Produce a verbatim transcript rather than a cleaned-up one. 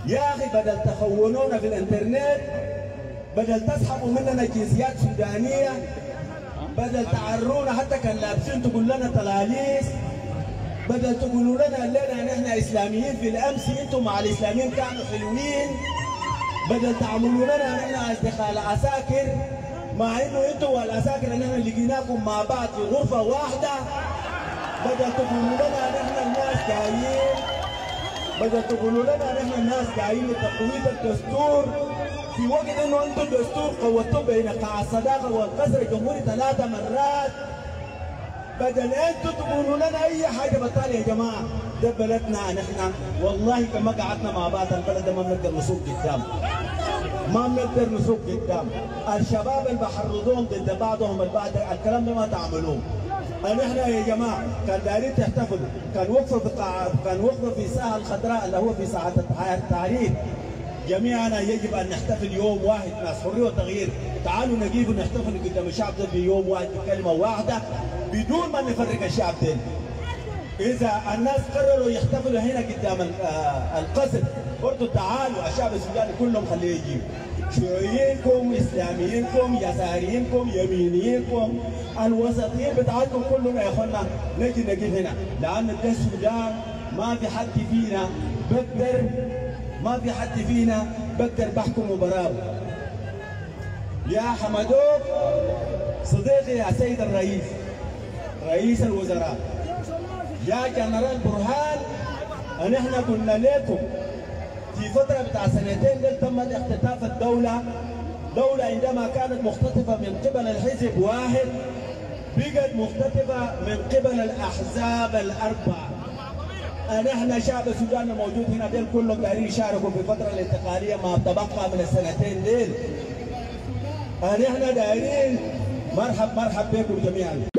يا أخي بدل تخونونا في الإنترنت، بدل تسحبوا مننا جنسيات سودانية، بدل تعرونا حتى كان لابسين تقول لنا تلاليس، بدل تقولوا لنا لنا نحن إسلاميين في الأمس أنتم مع الإسلاميين كانوا حلوين، بدل تعملوا لنا نحن أصدقاء العساكر مع إنه أنتم والعساكر نحن لقيناكم مع بعض في غرفة واحدة، بدل تقولوا لنا نحن الناس جايين، بدل تقولوا لنا نحن الناس جايين لتقوية الدستور، في وقت انه انتم الدستور قوتوه بين قاع الصداقه والقصر الجمهوري ثلاث مرات، بدل انتم تقولوا لنا اي حاجه بطال يا جماعه، ده بلدنا نحن والله كما قعدنا مع بعض البلد ما بنقدر نسوق قدام، ما بنقدر نسوق قدام، الشباب اللي بحرضوهم ضد بعضهم البعض الكلام ده ما تعملوه. نحن يا جماعه كان دايرين تحتفلوا، كان وقفه في قاعة كان وقفه في ساحه الخضراء اللي هو في ساحه التحرير، جميعنا يجب ان نحتفل يوم واحد ناس حريه وتغيير، تعالوا نجيب ونحتفل قدام الشعب ده بيوم واحد بكلمه واحده بدون ما نفرق الشعب ده. اذا الناس قرروا يحتفلوا هنا قدام القصر برضه تعالوا الشعب السوداني كلهم خليه يجيب، شيوعيينكم، اسلاميينكم، يساريينكم، يمينيينكم، الوسطيين بتاعتكم كلهم يا اخوانا نجي نجيب هنا، لان ده السودان ما في حد فينا بقدر ما في حد فينا بقدر بحكم مباراه. يا حمدوك صديقي يا سيد الرئيس رئيس الوزراء، يا جنرال برهان، نحن قلنا لكم في فتره بتاع سنتين دول تم اختطاف الدوله، دوله عندما كانت مختطفه من قبل الحزب واحد بقت مختطفه من قبل الاحزاب الاربعه. نحن شعب السودان الموجود هنا ديل كلهم دايرين يشاركوا في الفتره الانتقاليه ما تبقى من السنتين ديل. نحن دايرين مرحب مرحب بكم جميعا.